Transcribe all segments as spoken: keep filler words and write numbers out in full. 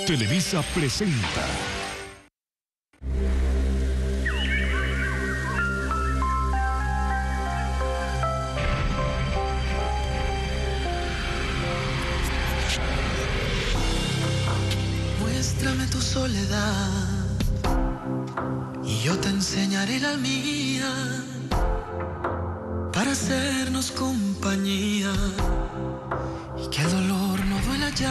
Televisa presenta. Muéstrame tu soledad y yo te enseñaré la mía para hacernos compañía y que el dolor no duela ya.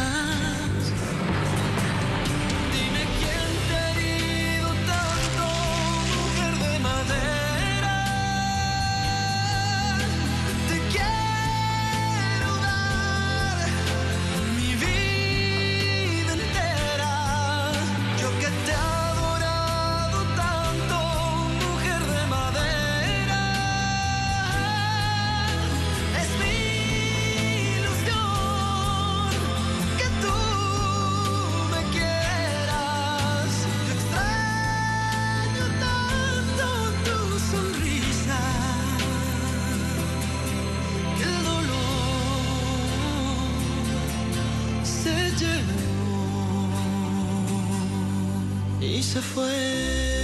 Dime quién te ha herido tanto, mujer de madera. Te quiero dar mi vida entera. Yo que te he adorado tanto, mujer de madera. Es mi ilusión que tú me quieras. Yo extraño tanto tu sonrisa que el dolor se llevó y se fue.